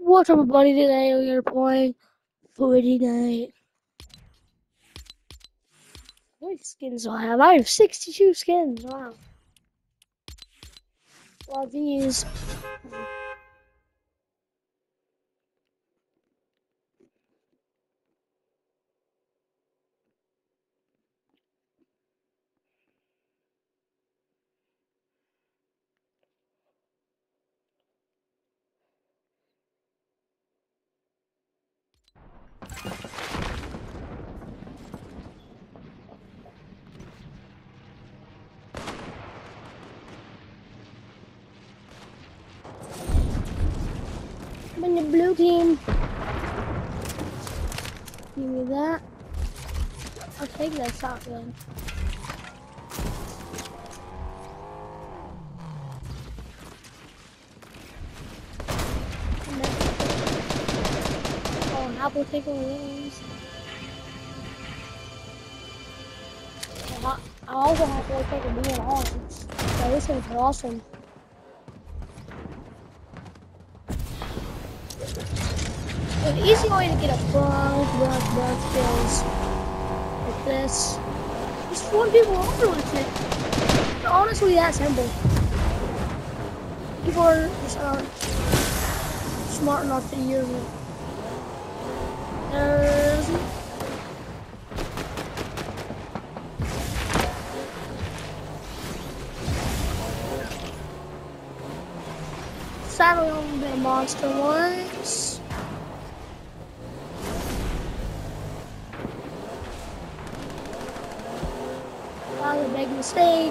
What's up, everybody? Today we are playing Fortnite. How many skins do I have? I have 62 skins. Wow. A lot of these. I'm in the blue team. Give me that. I'll take that shotgun. Oh, an apple taking wings. I also have to take a blue arms. So this one's awesome. An easy way to get a bunch kills with this. Just 4 people over with it. It's honestly that simple. People just aren't smart enough to use it. There's sadly only been a monster once. That was a big mistake.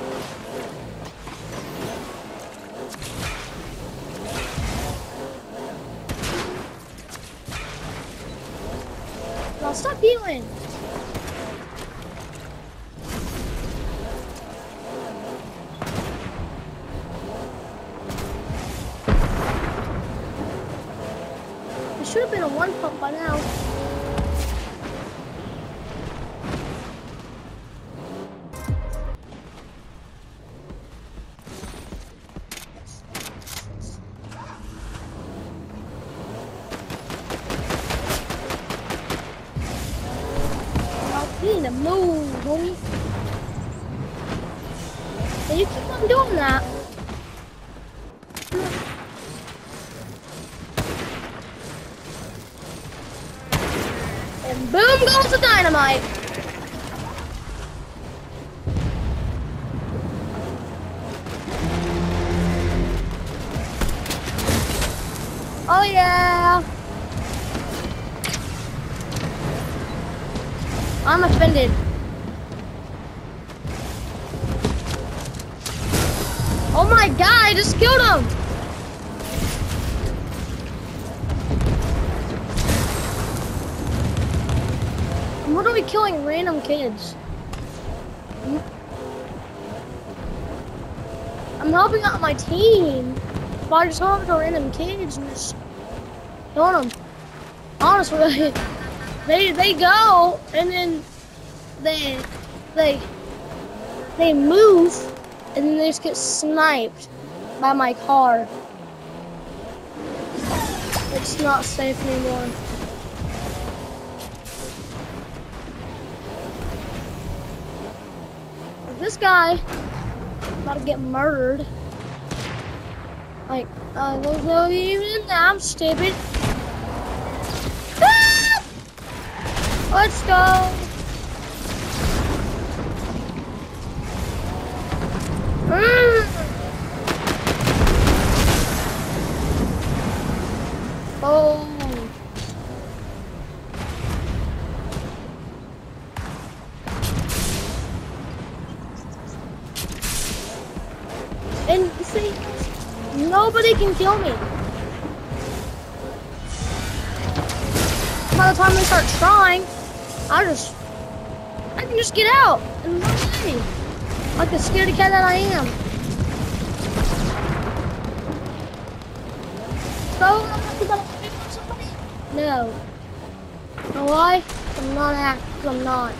Now stop healing. It should have been a 1-pump by now. You need to move, homie. And you keep on doing that. And boom goes the dynamite. Oh yeah. I'm offended. Oh my god, I just killed him! I'm literally killing random kids. I'm helping out my team by just helping to random kids and just killing them. Honestly. They go and then they move and then they just get sniped by my car. It's not safe anymore. This guy about to get murdered. Like I wasn't even I'm stupid. Let's go. Oh. And you see, nobody can kill me. By the time they start trying, I can just get out and run away. Like the scaredy cat that I am. So, I'm not gonna kill somebody? No. You know why? I'm not active, I'm not.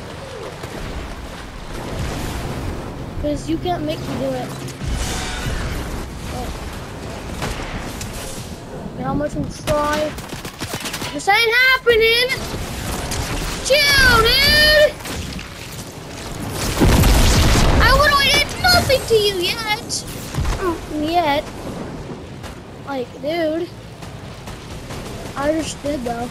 Because you can't make me do it. Oh. how much we try. This ain't happening. Chill, dude. I literally did nothing to you yet. Yet. Like, dude. I just did though.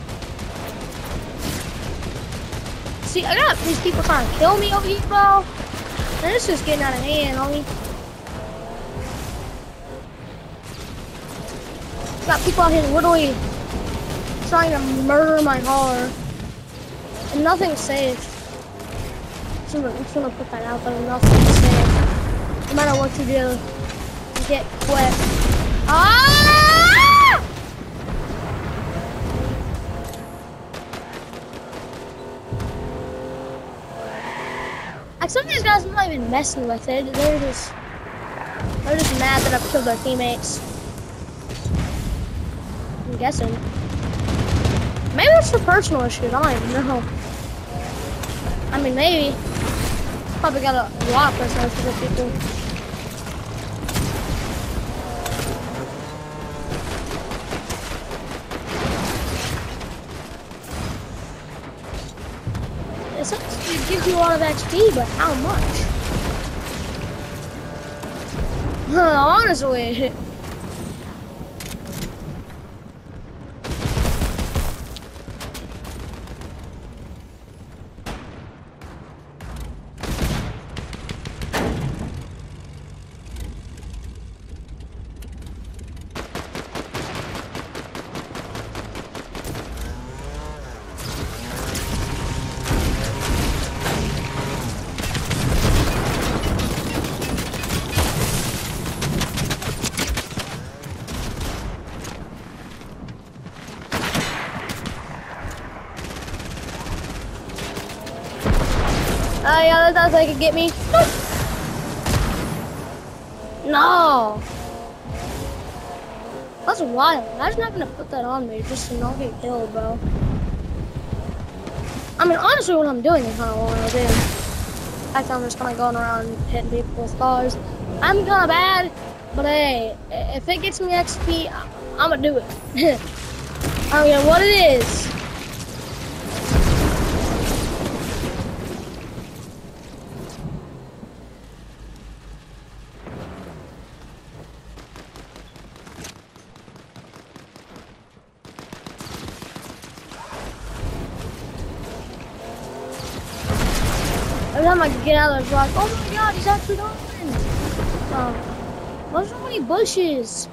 See, I got these people trying to kill me over here, bro. And this is getting out of hand, homie. Got people out here literally trying to murder my car. And nothing's safe. I'm just gonna put that out there. Nothing's safe. No matter what you do, you get quit. Ah! Like, some of these guys are not even messing with it. They're just mad that I've killed their teammates. I'm guessing. Maybe it's for personal issues. I don't even know. I mean, maybe. Probably got a lot of personal issues with people. It gives you a lot of XP, but how much? Honestly. Yeah, that they could get me. No. That's wild. Imagine having to put that on me just to not get killed, bro. I mean, honestly, what I'm doing is kind of what I do. In fact, I'm just kind of going around hitting people with cars. I'm kind of bad, but hey, if it gets me XP, I'm gonna do it. I don't care what it is. Every time I get out of the rock, oh my god, he's actually gone. There's so many bushes.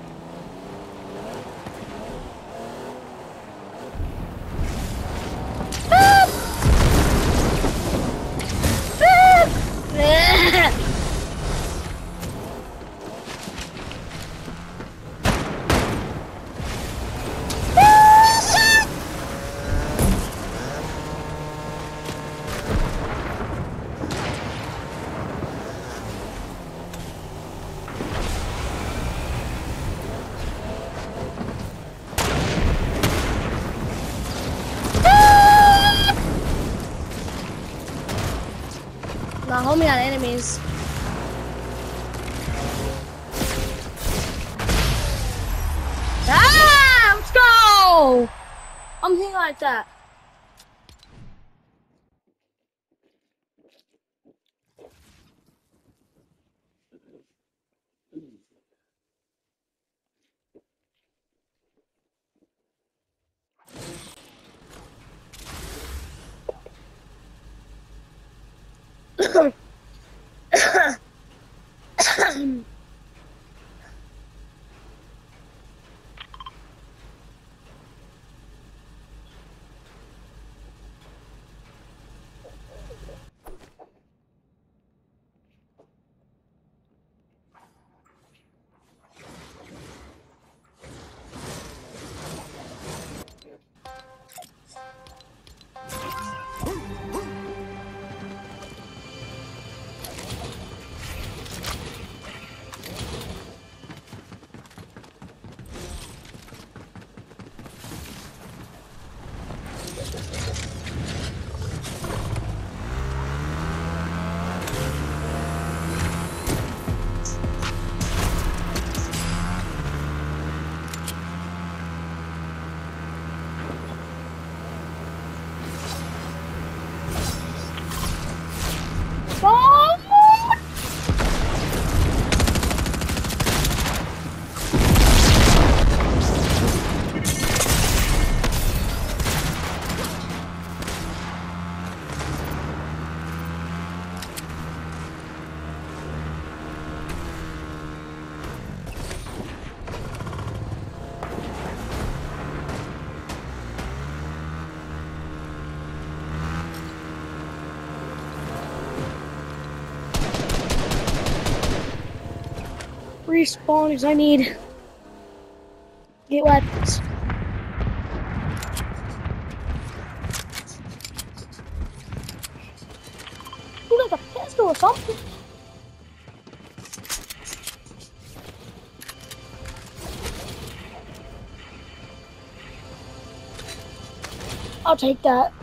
Nah, homie got enemies. Ah, let's go! I'm thinking like that. respawn because I need to get weapons. Who got a pistol or something? I'll take that.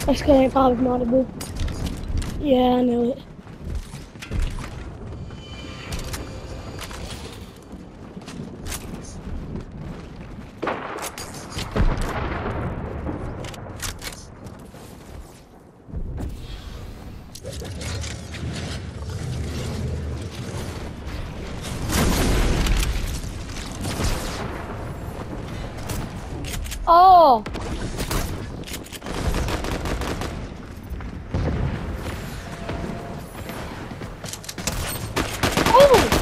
That's because ain't probably moddable. Yeah, I know it. Oh! Oh!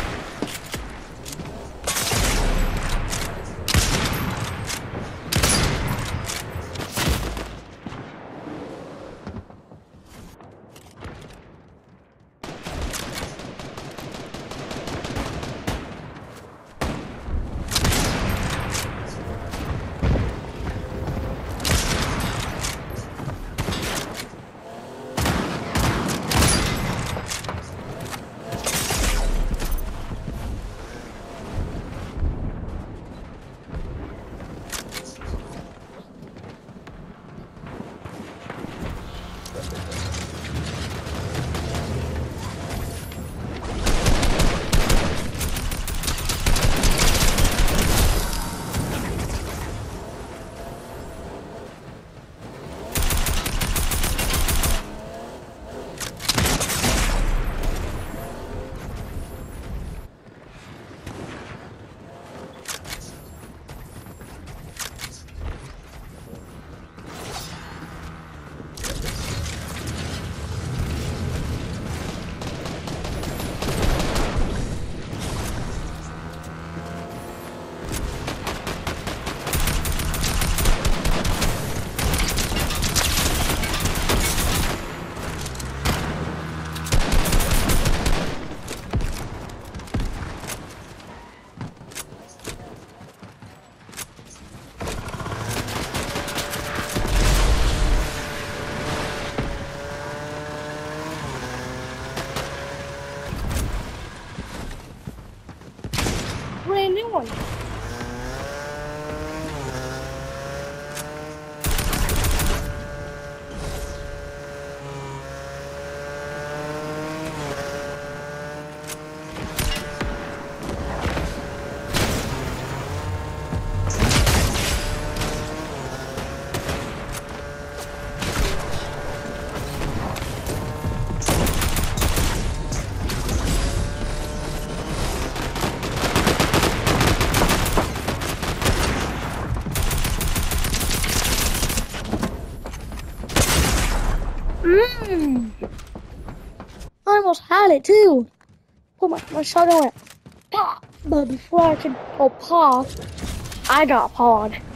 Brand new one. I almost had it too. Put my shotgun went pop, but before I could go pop, I got pawed.